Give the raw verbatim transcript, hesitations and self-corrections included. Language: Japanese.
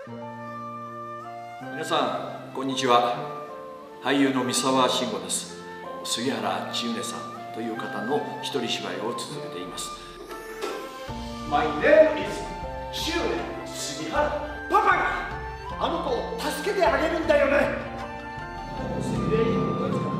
皆さんこんにちは。俳優の三沢慎吾です。杉原千畝さんという方の一人芝居を続けています。 My name is 千畝杉原。パパがあの子を助けてあげるんだよね。